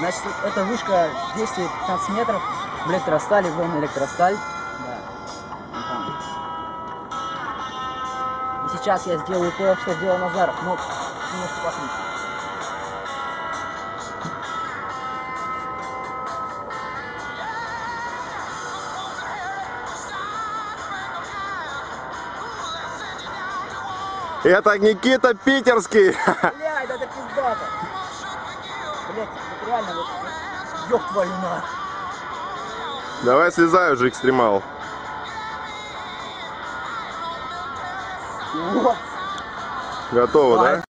Значит, эта вышка 215 метров в электростали, вон электросталь. Да. И сейчас я сделаю то, что сделал Назаров. Ну, немножко посмотрите. Это Никита Питерский. Блядь, это пиздато. Блядь, это реально вот, ёб твою мать. Давай слезай уже, экстремал. Вот. Готово, да?